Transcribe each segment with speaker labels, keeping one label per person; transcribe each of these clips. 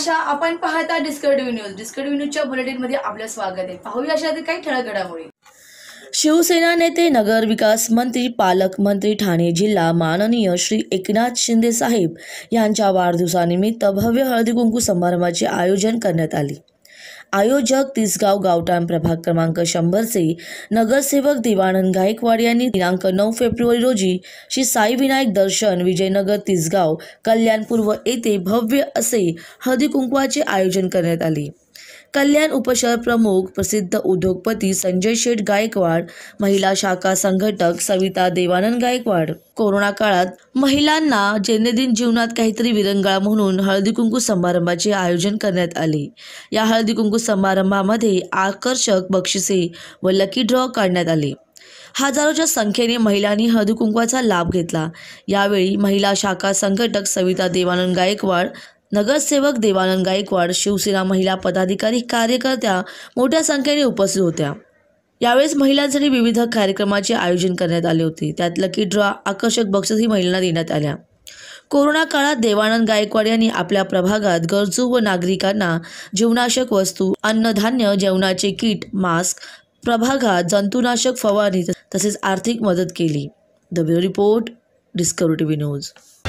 Speaker 1: आशा, आपण पाहता discovery news. Discovery न्यूजच्या बुलेटिनमध्ये आपलं स्वागत आहे। पाहूया अशातील काही ठळक घडामोडी। शिवसेना नेते, नगर विकास मंत्री, पालकमंत्री ठाणे जिल्हा माननीय श्री एकनाथ शिंदे साहेब यांच्या वाढदिवसानिमित्त भव्य हळदी कुंकू समारंभाचे आयोजन करण्यात आले। आयोजक तिसगाव गावठाण प्रभाग क्रमांक 100 चे नगरसेवक देवानंद गायकवाड यांनी दिनांक 9 फेब्रुवारी रोजी श्री साई विनायक दर्शन, विजयनगर, तिसगाव, कल्याण पूर्व येथे भव्य असे हळदी कुंकवाचे आयोजन करण्यात आले। कल्याण उपशहर प्रमुख प्रसिद्ध उद्योगपती संजय शेठ गायकवाड, महिला शाखा संघटक सविता देवानंद गायकवाड। कोरोना काळात महिलांना दैनंदिन जीवनात काहीतरी विरंगुळा म्हणून हळदी कुंकू समारंभाचे आयोजन करण्यात आले। या हळदी कुंकू समारंभामध्ये आकर्षक बक्षिसे व लकी ड्रॉ काढण्यात आले। हजारोच्या संख्येने महिलांनी हळदी कुंकवाचा लाभ घेतला। यावेळी महिला शाखा संघटक सविता देवानंद गायकवाड, नगरसेवक देवानंद गायकवाड, शिवसेना महिला पदाधिकारी, कार्यकर्त्या मोठ्या संख्येने उपस्थित होत्या। यावेळेस महिलांसाठी विविध कार्यक्रमाचे आयोजन करण्यात आले होते। त्यात लकी ड्रॉ, आकर्षक बक्षीसही महिलांना देण्यात आल्या। कोरोना काळात देवानंद गायकवाड यांनी आपल्या प्रभागात गरजू व नागरिकांना जीवनावश्यक वस्तू, अन्नधान्य, जेवणाचे किट, मास्क, प्रभागात जंतुनाशक फवारणी तसेच आर्थिक मदत केली। The bureau report, discovery TV news.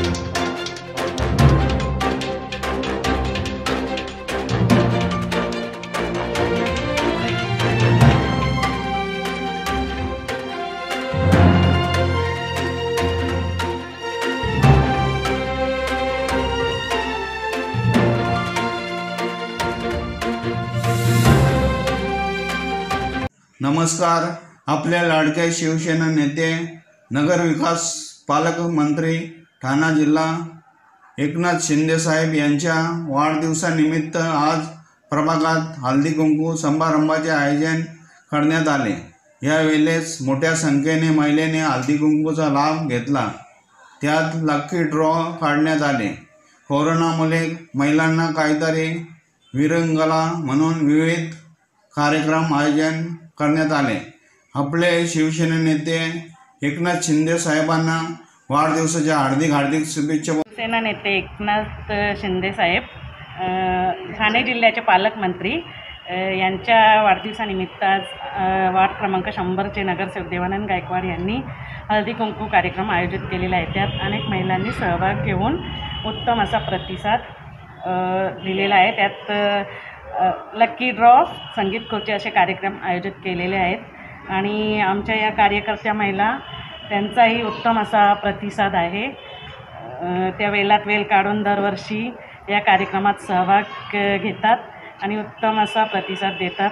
Speaker 2: नमस्कार। आपल्या लाडक्या शिवसेना नेते, नगर विकास पालकमंत्री, ठाणा जिल्हा एकनाथ शिंदे साहेब यांच्या वाढदिवसानिमित्त आज प्रभागात हळदी कुंकू समारंभाचे आयोजन करण्यात आले। यावेळेस मोठ्या संख्येने महिलांनी हळदी कुंकूचा लाभ घेतला। त्यात लकी ड्रॉ काढण्यात आले। कोरोनामुळे महिलांना काहीतरी विरंगुळा म्हणून विविध कार्यक्रम आयोजन करण्यात आले। आपले शिवसेना नेते एकनाथ शिंदे साहेबांना वाढदिवसाच्या हार्दिक शुभेच्छा।
Speaker 3: शिवसेना नेते एकनाथ शिंदे साहेब, ठाणे जिल्ह्याचे पालकमंत्री यांच्या वाढदिवसानिमित्त आज वार्ड क्रमांक 100 चे नगरसेवक देवानंद गायकवाड यांनी हळदी कुंकू कार्यक्रम आयोजित केलेला आहे। त्यात अनेक महिलांनी सहभाग घेऊन उत्तम असा प्रतिसाद दिलेला आहे। त्यात लकी ड्रॉ, संगीत खुर्ची असे कार्यक्रम आयोजित केलेले आहेत आणि आमच्या या कार्यकर्त्या महिला त्यांचाही उत्तम असा प्रतिसाद आहे। त्या वेळात वेळ काढून दरवर्षी या कार्यक्रमात सहभाग घेतात आणि उत्तम असा प्रतिसाद देतात।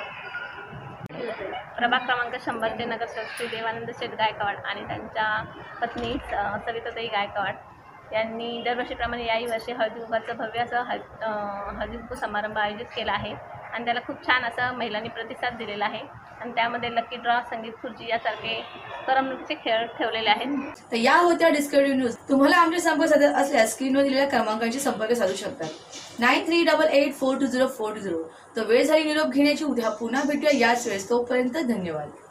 Speaker 4: प्रभाग क्रमांक 100 चे नगरसेवक श्री देवानंद शेठ गायकवाड आणि त्यांच्या पत्नी सविताताई गायकवाड यांनी दरवर्षीप्रमाणे याही वर्षी हळदी कुंकवाचा भव्य असा हळदी कुंकू समारंभ आयोजित केला आहे आणि त्याला खूप छान असा महिलांनी प्रतिसाद दिलेला आहे आणि त्यामध्ये लकी ड्रॉ, संगीत खुर्ची यासारखे करमणुकीचे खेळ ठेवलेले आहेत।
Speaker 1: तर या होत्या डिस्कव्हरी न्यूज। तुम्हाला आमचे संपर्क साधायचे असल्यास स्क्रीनवर दिलेल्या क्रमांकांशी संपर्क साधू शकता। 9388420420। तर वेळ झाली निरोप घेण्याची। उद्या पुन्हा भेटूया याच वेळेस। तोपर्यंत धन्यवाद।